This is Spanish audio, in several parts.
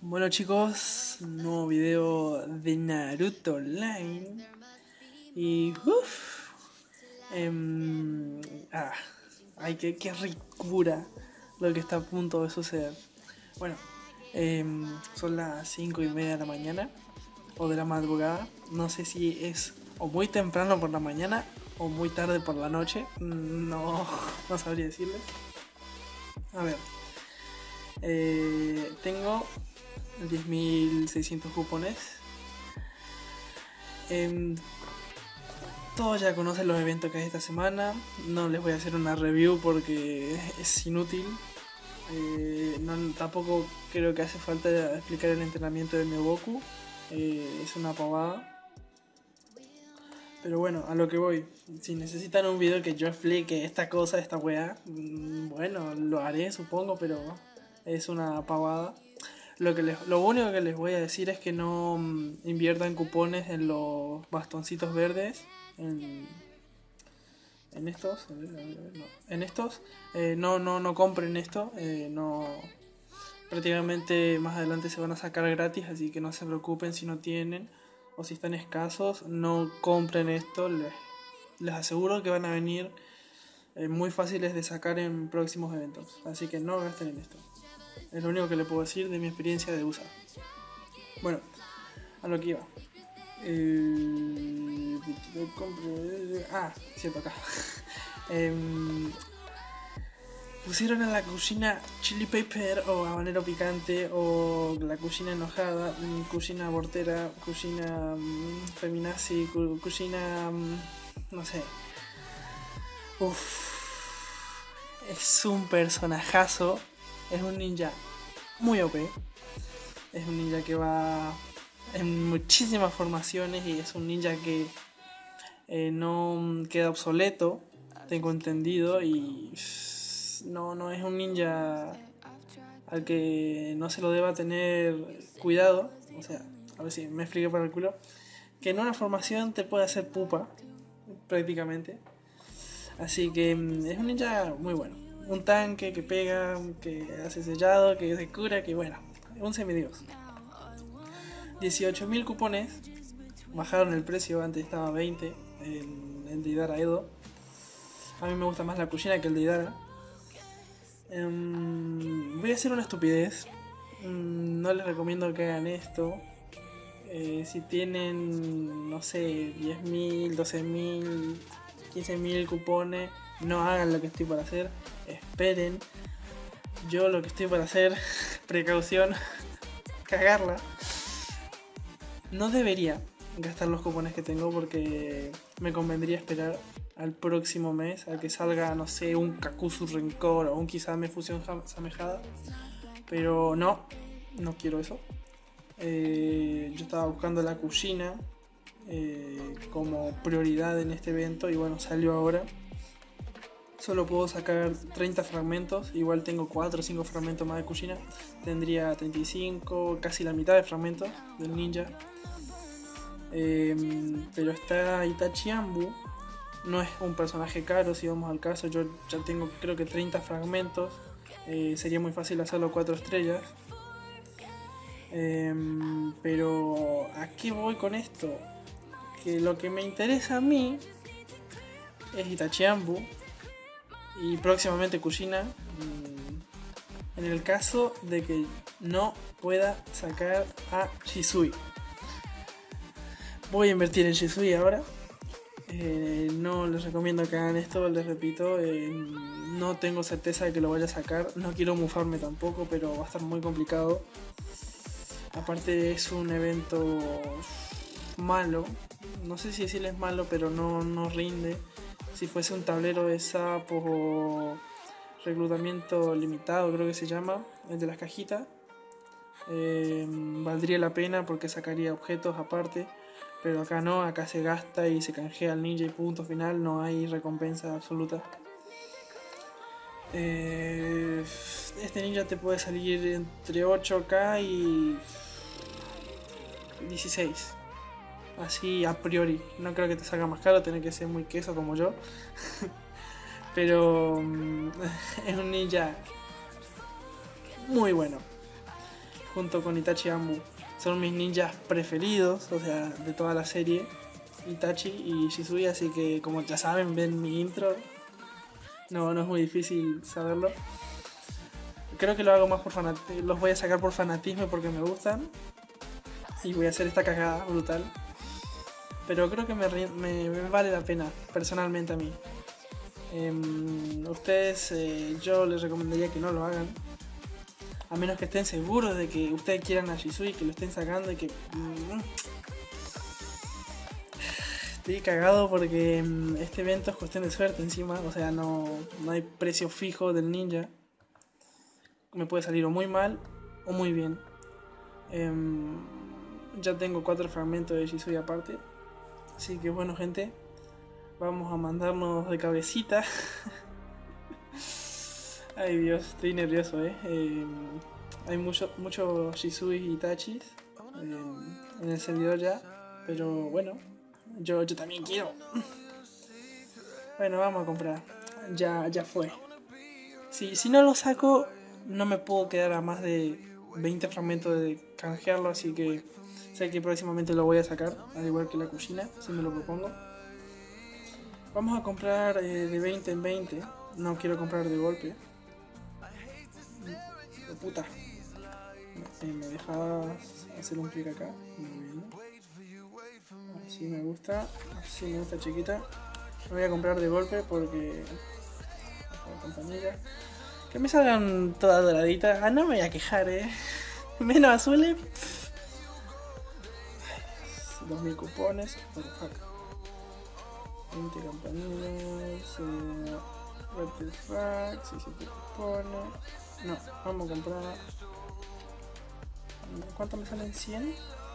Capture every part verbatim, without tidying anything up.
Bueno chicos, un nuevo video de Naruto Online. Y uff, em, ah, ay, qué, qué ricura lo que está a punto de suceder. Bueno, em, son las cinco y media de la mañana o de la madrugada. No sé si es o muy temprano por la mañana o muy tarde por la noche. No, no sabría decirles. A ver, eh, tengo diez mil seiscientos cupones. Eh, todos ya conocen los eventos que hay esta semana. No les voy a hacer una review porque es inútil. Eh, no, tampoco creo que hace falta explicar el entrenamiento de Mioboku. Eh, es una pavada. Pero bueno, a lo que voy. Si necesitan un video que yo explique esta cosa, esta weá, bueno, lo haré supongo, pero es una pavada. Lo, que les, lo único que les voy a decir es que no mm, inviertan cupones en los bastoncitos verdes. En, en estos. A ver, a ver, a ver, no. En estos. Eh, no, no, no compren esto. Eh, no. Prácticamente más adelante se van a sacar gratis, así que no se preocupen si no tienen. O si están escasos, no compren esto. Les, les aseguro que van a venir eh, muy fáciles de sacar en próximos eventos. Así que no gasten en esto. Es lo único que le puedo decir de mi experiencia de usar. Bueno, a lo que iba. Eh, ah, cierto, acá. eh, pusieron en la cocina chili pepper o habanero picante o la cocina enojada, cocina abortera, cocina um, feminazi, cocina um, no sé. Uff, es un personajazo. Es un ninja muy O P. Es un ninja que va en muchísimas formaciones y es un ninja que eh, no queda obsoleto, tengo entendido, y no, no es un ninja al que no se lo deba tener cuidado. O sea, a ver si me expliqué para el culo. Que en una formación te puede hacer pupa, prácticamente. Así que es un ninja muy bueno. Un tanque que pega, que hace sellado, que se cura, que bueno, un semidios. dieciocho mil cupones, bajaron el precio, antes estaba veinte en el de Idara Edo. A mí me gusta más la Kushina que el de Idara. Um, voy a hacer una estupidez. Um, no les recomiendo que hagan esto. Eh, si tienen, no sé, diez mil, doce mil, quince mil cupones, no hagan lo que estoy para hacer. Esperen. Yo lo que estoy para hacer, precaución, cagarla. No debería gastar los cupones que tengo porque me convendría esperar al próximo mes a que salga, no sé, un Kakuzu Rencor o un Kisame Fusión Samejada. Pero no, no quiero eso. Eh, yo estaba buscando la Kushina eh, como prioridad en este evento y bueno, salió ahora. Solo puedo sacar treinta fragmentos, igual tengo cuatro o cinco fragmentos más de Kushina. Tendría treinta y cinco, casi la mitad de fragmentos del ninja. Eh, pero está Itachi Ambu, no es un personaje caro si vamos al caso. Yo ya tengo creo que treinta fragmentos, eh, sería muy fácil hacerlo cuatro estrellas. Eh, pero ¿a qué voy con esto? Que lo que me interesa a mí es Itachi Ambu y próximamente Kushina, en el caso de que no pueda sacar a Shisui. Voy a invertir en Shisui ahora. Eh, no les recomiendo que hagan esto, les repito. Eh, no tengo certeza de que lo vaya a sacar. No quiero mufarme tampoco, pero va a estar muy complicado. Aparte es un evento malo. No sé si decirles malo, pero no, no rinde. Si fuese un tablero de sapos o reclutamiento limitado, creo que se llama, el de las cajitas, eh, valdría la pena porque sacaría objetos aparte. Pero acá no, acá se gasta y se canjea al ninja y punto final, no hay recompensa absoluta. Eh, este ninja te puede salir entre ocho K y dieciséis. Así a priori, no creo que te salga más caro, tiene que ser muy queso como yo. Pero es un ninja muy bueno. junto con Itachi Ambu. Son mis ninjas preferidos, o sea, de toda la serie. Itachi y Shisui, así que como ya saben, ven mi intro. No, no es muy difícil saberlo. Creo que lo hago más por fanatismo. Los voy a sacar por fanatismo porque me gustan. Y voy a hacer esta cagada brutal. Pero creo que me, me, me vale la pena, personalmente a mí. Eh, ustedes, eh, yo les recomendaría que no lo hagan. A menos que estén seguros de que ustedes quieran a Shisui, que lo estén sacando y que... Mm, estoy cagado porque mm, este evento es cuestión de suerte encima. O sea, no, no hay precio fijo del ninja. Me puede salir o muy mal o muy bien. Eh, ya tengo cuatro fragmentos de Shisui aparte. Así que bueno, gente, vamos a mandarnos de cabecita. Ay Dios, estoy nervioso, eh. eh hay mucho, mucho Shisui y Itachis eh, en el servidor ya. Pero bueno, yo, yo también quiero. Bueno, vamos a comprar. Ya, ya fue. Si, si no lo saco, no me puedo quedar a más de veinte fragmentos de canjearlo, así que sé que próximamente lo voy a sacar, al igual que la Kushina, si me lo propongo. Vamos a comprar eh, de veinte en veinte, no quiero comprar de golpe. Oh, puta. Eh, ¿Me dejas hacer un clic acá? Muy bien. Así me gusta, así me gusta chiquita. Me voy a comprar de golpe porque... campanilla. Que me salgan todas doraditas. Ah, no me voy a quejar, eh. Menos azules. dos mil cupones. What the fuck. veinte campanillas. Eh, what the fuck. seiscientos cupones. No, vamos a comprar. ¿Cuánto me salen? ¿cien?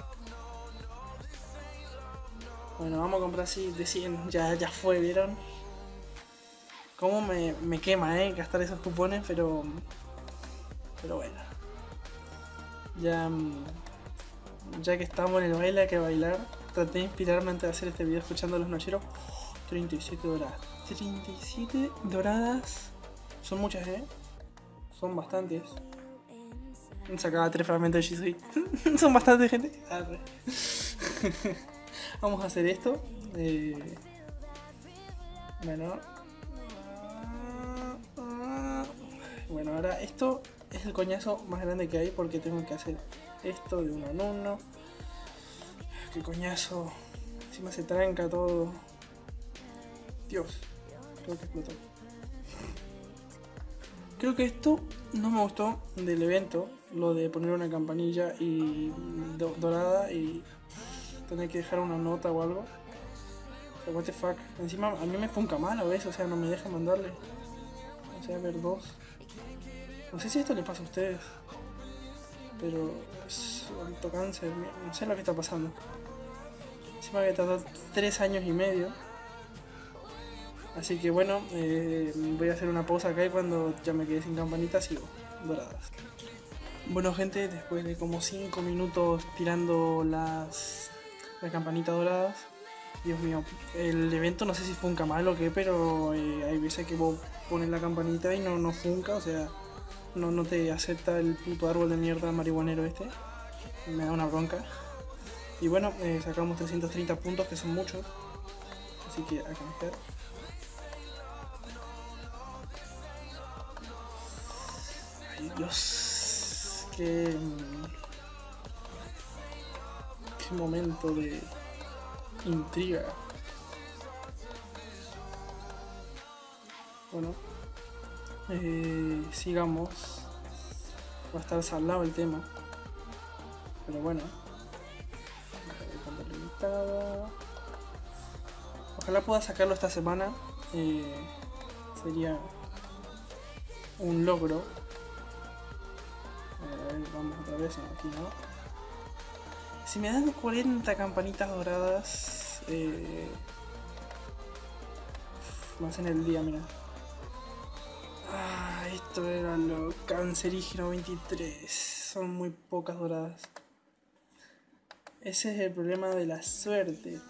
Bueno, vamos a comprar así de cien. Ya, ya fue, ¿vieron? Cómo me, me quema, eh, gastar esos cupones, pero... Pero bueno. Ya... Ya que estamos en el baile, hay que bailar. Traté de inspirarme antes de hacer este video escuchando a los nocheros. treinta y siete doradas. treinta y siete doradas. Son muchas, eh. Son bastantes. Sacaba tres fragmentos de Shisui. Son bastantes, gente. Arre. Vamos a hacer esto. Eh... Bueno... Bueno, ahora esto es el coñazo más grande que hay porque tengo que hacer esto de uno en uno. Qué coñazo. Encima se tranca todo. Dios, creo que explotó. Creo que esto no me gustó del evento. Lo de poner una campanilla y do dorada y tener que dejar una nota o algo. Pero what the fuck. Encima a mí me funca mal a veces, o sea, no me deja mandarle. O sea, ver dos. No sé si esto le pasa a ustedes, pero es alto cáncer, no sé lo que está pasando. Encima que tardó tres años y medio. Así que bueno, eh, voy a hacer una pausa acá y cuando ya me quede sin campanitas sigo doradas. Bueno gente, después de como cinco minutos tirando las, las campanitas doradas, Dios mío, el evento no sé si funca mal o qué, pero eh, hay veces que vos pones la campanita y no, no funca, o sea... No, no te acepta el puto árbol de mierda marihuanero este. Me da una bronca. Y bueno, eh, sacamos trescientos treinta puntos, que son muchos. Así que a canjear. Ay Dios. Qué... Qué momento de intriga. Bueno. Eh, sigamos. Va a estar salado el tema. Pero bueno. Ojalá pueda sacarlo esta semana. Eh, sería un logro. A ver, vamos otra vez aquí, ¿no? Si me dan cuarenta campanitas doradas, eh, me hacen el día, mira. Ah, esto era lo cancerígeno veintitrés. Son muy pocas doradas. Ese es el problema de la suerte.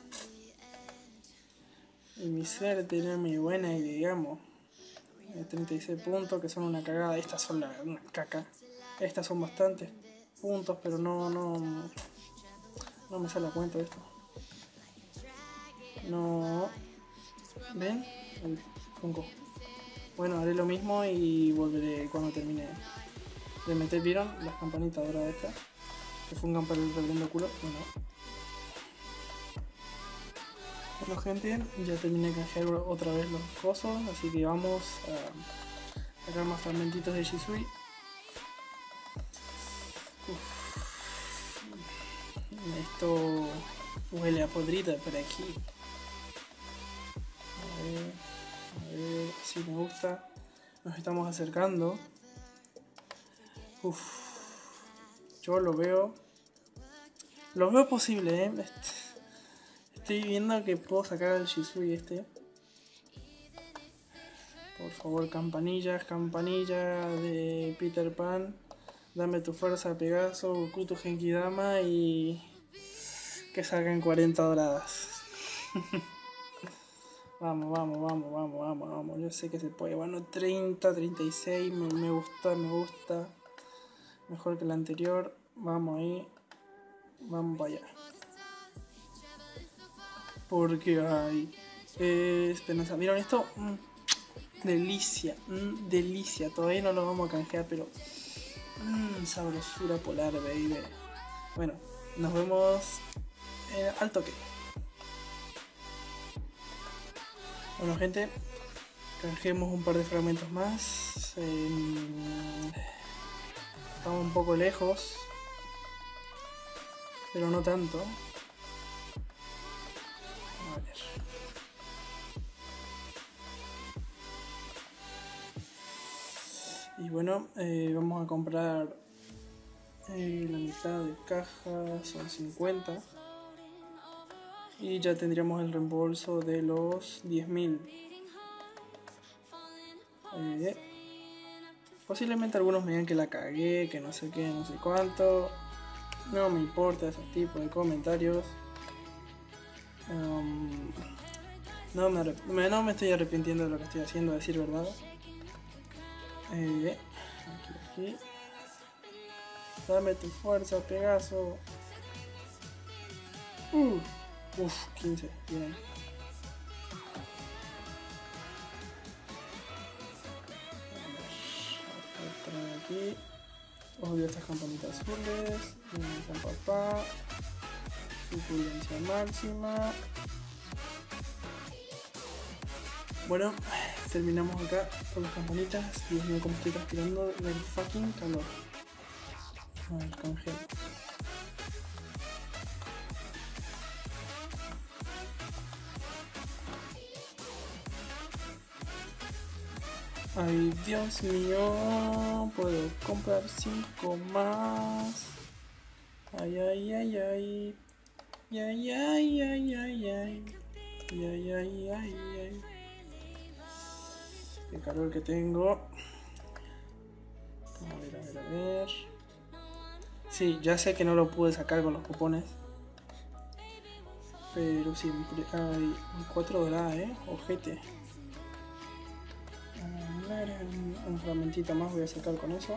Y mi suerte no es muy buena, y digamos. treinta y seis puntos que son una cagada. Estas son la, una caca. Estas son bastantes. puntos, pero no, no, no me sale a cuenta esto. No, ¿ven? El Funko. Bueno, haré lo mismo y volveré cuando termine de meter. ¿Vieron las campanitas doradas estas? Que fungan para el reverendo culo. Bueno. Bueno, gente, ya terminé de canjear otra vez los cosos, así que vamos a sacar más fragmentitos de Shisui. Uf. Esto huele a podrido por aquí. A ver, a ver si me gusta. Nos estamos acercando. Uf. Yo lo veo. Lo veo posible, ¿eh? Estoy viendo que puedo sacar el Shisui este. Por favor, campanillas, campanilla de Peter Pan. Dame tu fuerza, Pegaso, Goku, tu Genkidama y que salgan cuarenta doradas. Vamos, vamos, vamos, vamos, vamos, vamos. Yo sé que se puede. Bueno, treinta, treinta y seis. Me, me gusta, me gusta. Mejor que la anterior. Vamos ahí. Vamos para allá. Porque hay esperanza. ¿Vieron esto? Mm, delicia. Mm, delicia. Todavía no lo vamos a canjear, pero... Mmm, sabrosura polar, baby. Bueno, nos vemos eh, al toque. Bueno, gente, canjeemos un par de fragmentos más. Eh, estamos un poco lejos, pero no tanto. A ver. Y bueno, eh, vamos a comprar eh, la mitad de caja, son cincuenta. Y ya tendríamos el reembolso de los diez mil. Eh, posiblemente algunos me digan que la cagué, que no sé qué, no sé cuánto. No me importa ese tipo de comentarios. Um, no, me no me estoy arrepintiendo de lo que estoy haciendo, a decir verdad. Eh, aquí, aquí. Dame tu fuerza, Pegaso. Uh. Uf, quince, bien. A ver, aquí. Odio estas campanitas azules. Con papá. Suculencia máxima. Bueno, terminamos acá con las campanitas. Dios mío, como estoy transpirando del fucking calor. A ver, congelo. Ay, Dios mío, puedo comprar cinco más. Ay, ay, ay, ay. Ay, ay, ay, ay, ay. Ay, ay, ay, ay. Qué calor que tengo. A ver, a ver, a ver. Sí, ya sé que no lo pude sacar con los cupones. Pero sí, hay cuatro doradas, eh. Ojete. Un fragmentito más voy a sacar con eso.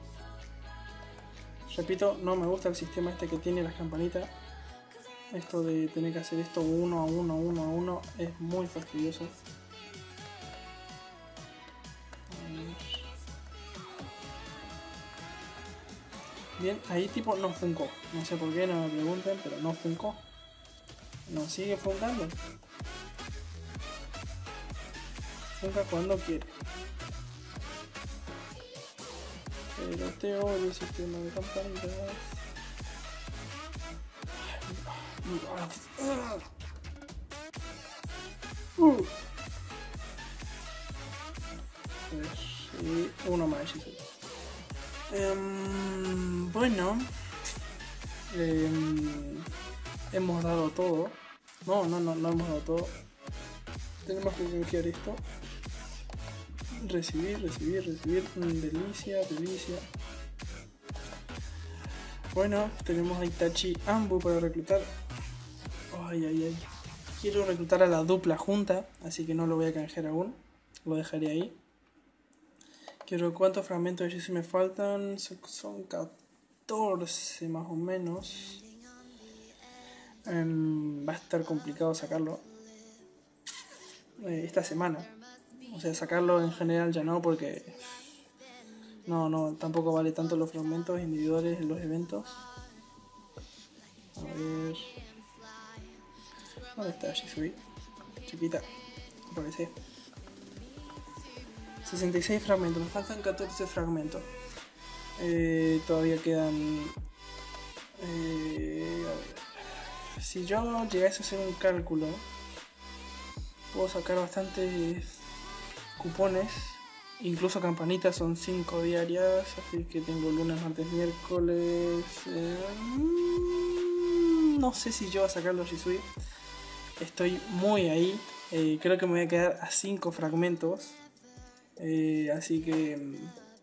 Repito, no me gusta el sistema este que tiene las campanitas. Esto de tener que hacer esto uno a uno, uno a uno, es muy fastidioso. Bien, ahí tipo no funcó. No sé por qué, no me pregunten, pero no funcó. No sigue funkando. Funca cuando quiere. Pero te odio el sistema de campanitas. Uh. Y uno más. Um, bueno, um, hemos dado todo. No, no, no, no hemos dado todo. Tenemos que canjear esto. Recibir, recibir, recibir. Delicia, delicia. Bueno, tenemos a Itachi Ambu para reclutar. Ay, ay, ay. Quiero reclutar a la dupla junta, así que no lo voy a canjear aún. Lo dejaré ahí. Quiero cuántos fragmentos de Jesús me faltan. Son catorce más o menos. Um, va a estar complicado sacarlo eh, esta semana. O sea, sacarlo en general ya no, porque no, no, tampoco vale tanto los fragmentos individuales en los eventos. A ver, ¿dónde está Shisui? Chiquita, aparece. sesenta y seis fragmentos, me faltan catorce fragmentos. Eh, todavía quedan. Eh, a ver. Si yo llegase a hacer un cálculo, puedo sacar bastantes cupones, incluso campanitas son cinco diarias, así que tengo lunes, martes, miércoles. Eh, no sé si yo voy a sacar los Shisui. Estoy muy ahí. Eh, creo que me voy a quedar a cinco fragmentos. Eh, así que.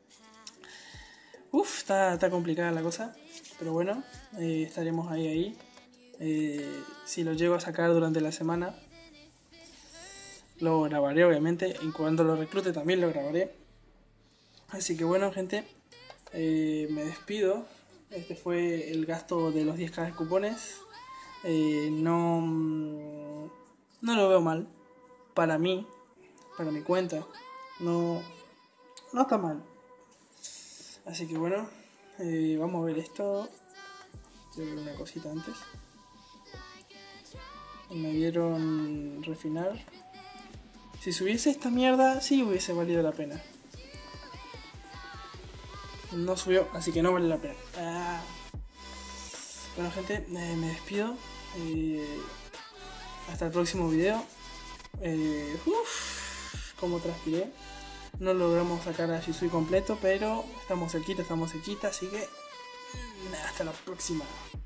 Uff, está, está complicada la cosa. Pero bueno, eh, estaremos ahí ahí. Eh, si lo llego a sacar durante la semana, lo grabaré obviamente. Y cuando lo reclute también lo grabaré. Así que bueno, gente, eh, me despido. Este fue el gasto de los diez K de cupones. Eh, no, no lo veo mal. Para mí, para mi cuenta, no, no está mal. Así que bueno, eh, vamos a ver esto. Quiero ver una cosita antes. Me dieron refinar. Si subiese esta mierda, sí hubiese valido la pena. No subió, así que no vale la pena. Ah. Bueno, gente, eh, me despido. Eh, hasta el próximo video. Eh, uf, como transpiré. No logramos sacar a Shisui completo, pero estamos cerquita, estamos cerquita, así que hasta la próxima.